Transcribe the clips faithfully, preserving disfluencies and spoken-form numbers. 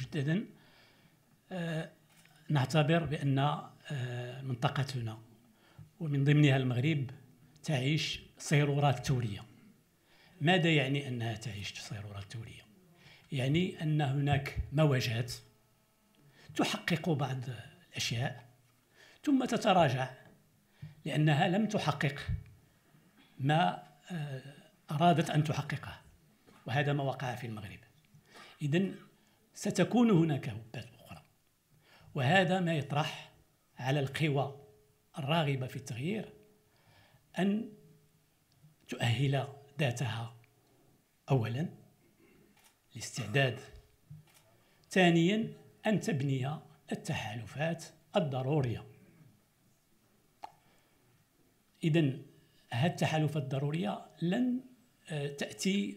محددا آه نعتبر بأن آه منطقتنا ومن ضمنها المغرب تعيش صيرورات ثورية. ماذا يعني أنها تعيش صيرورات ثورية؟ يعني أن هناك مواجهات تحقق بعض الأشياء ثم تتراجع لأنها لم تحقق ما أرادت أن تحققه، وهذا ما وقع في المغرب. إذن ستكون هناك هبات أخرى، وهذا ما يطرح على القوى الراغبة في التغيير أن تؤهل ذاتها أولا الاستعداد، ثانيا أن تبني التحالفات الضرورية. إذن هذه التحالفات الضرورية لن تأتي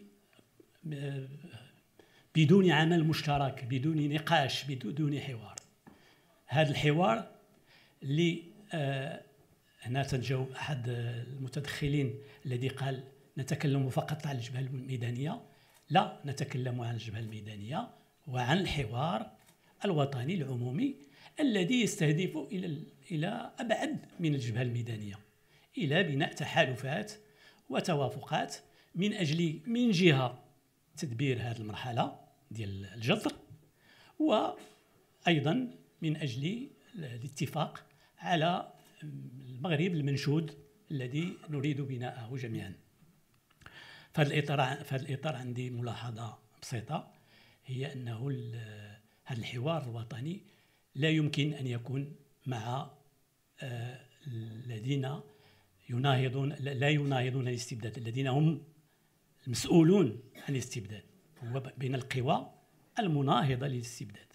بدون عمل مشترك، بدون نقاش، بدون حوار. هذا الحوار اللي هنا تنجاوب أحد المتدخلين الذي قال نتكلم فقط عن الجبهة الميدانية. لا، نتكلم عن الجبهة الميدانية وعن الحوار الوطني العمومي الذي يستهدف إلى إلى أبعد من الجبهة الميدانية، إلى بناء تحالفات وتوافقات من أجل من جهة تدبير هذه المرحلة ديال الجذر، وأيضا من أجل الاتفاق على المغرب المنشود الذي نريد بناءه جميعا. في هذا الإطار في هذا الإطار عندي ملاحظة بسيطة، هي أنه هذا الحوار الوطني لا يمكن أن يكون مع الذين يناهضون لا يناهضون الاستبداد، الذين هم المسؤولون عن الاستبداد، هو بين القوى المناهضة للاستبداد.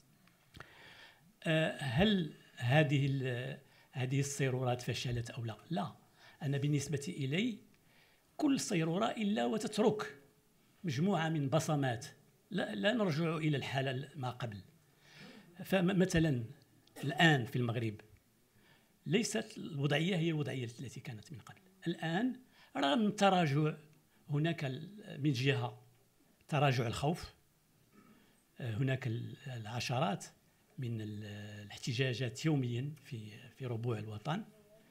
هل هذه هذه الصيرورات فشلت أو لا؟ لا، أنا بالنسبة إلي كل صيرورة إلا وتترك مجموعة من بصمات، لا, لا نرجع إلى الحالة ما قبل. فمثلا الآن في المغرب ليست الوضعية هي الوضعية التي كانت من قبل. الآن رغم التراجع هناك من جهة تراجع الخوف، هناك العشرات من الاحتجاجات يوميا في في ربوع الوطن،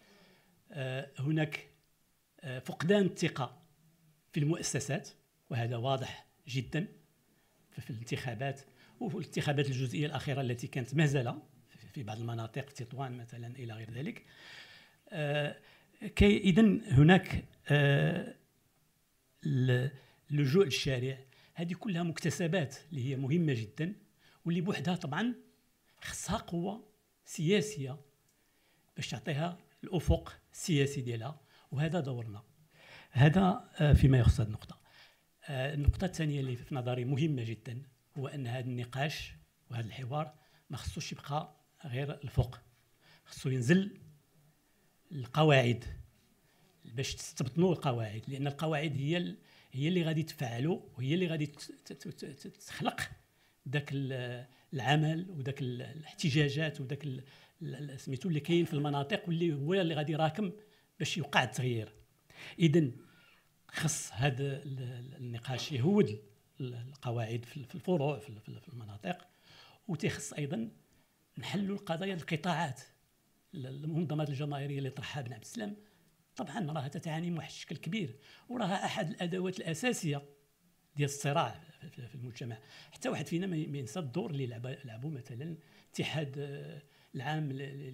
هناك فقدان الثقة في المؤسسات، وهذا واضح جدا في الانتخابات وفي الانتخابات الجزئية الأخيرة التي كانت مهزلة في بعض المناطق، تطوان مثلا إلى غير ذلك. كي إذن هناك اللجوء للشارع، هذه كلها مكتسبات اللي هي مهمة جدا، واللي بوحدها طبعا خصها قوة سياسية باش تعطيها الأفق السياسي ديالها، وهذا دورنا. هذا فيما يخص هذه النقطة. النقطة الثانية اللي في نظري مهمة جدا هو أن هذا النقاش وهذا الحوار ما خصوش يبقى غير الفوق، خصو ينزل القواعد باش تستبطنوا القواعد، لأن القواعد هي هي اللي غادي تفعلوا، وهي اللي غادي تخلق ذاك العمل وذاك الاحتجاجات وذاك سميتو اللي كاين في المناطق، واللي هو اللي غادي يراكم باش يوقع التغيير. إذن خص هذا النقاش يهود القواعد في الفروع في المناطق، وتخص أيضا نحلوا القضايا القطاعات. المنظمات الجماهيرية اللي طرحها بن عبد السلام طبعا راها تتعاني من واحد الشكل كبير، وراها أحد الأدوات الأساسية ديال الصراع في المجتمع. حتى واحد فينا ما ينسى الدور اللي لعبوا مثلا الاتحاد العام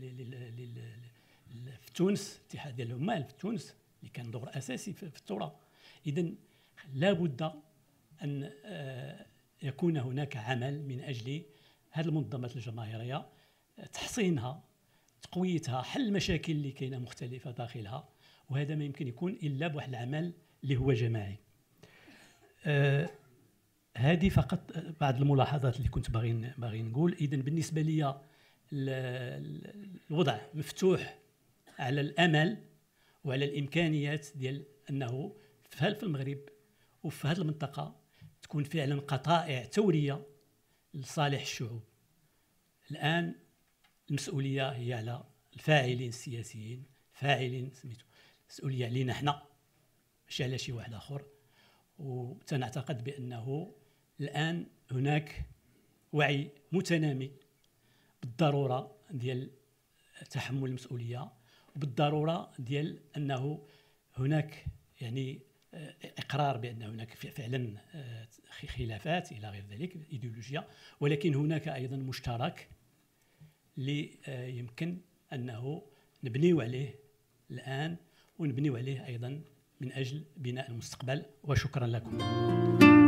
في تونس، الاتحاد ديال العمال في تونس، اللي كان دور أساسي في الثورة. إذن لا بد أن يكون هناك عمل من أجل هذه المنظمات الجماهيرية، تحصينها، تقويتها، حل المشاكل اللي كاينه مختلفة داخلها، وهذا ما يمكن يكون إلا بواحد العمل اللي هو جماعي. آه هذه فقط بعض الملاحظات اللي كنت باغي باغي نقول. إذن بالنسبة لي الوضع مفتوح على الأمل وعلى الإمكانيات ديال أنه في المغرب وفي هذه المنطقة تكون فعلا قطائع ثورية لصالح الشعوب. الآن المسؤولية هي على الفاعلين السياسيين، فاعلين سميتو المسؤولية علينا احنا ماشي على شي واحد آخر. وتنعتقد بأنه الآن هناك وعي متنامي بالضروره ديال تحمل المسؤوليه، وبالضروره ديال انه هناك يعني اقرار بان هناك فعلا خلافات الى غير ذلك ايديولوجيه، ولكن هناك ايضا مشترك اللي يمكن انه نبنيو عليه الان ونبنيو عليه ايضا من اجل بناء المستقبل. وشكرا لكم.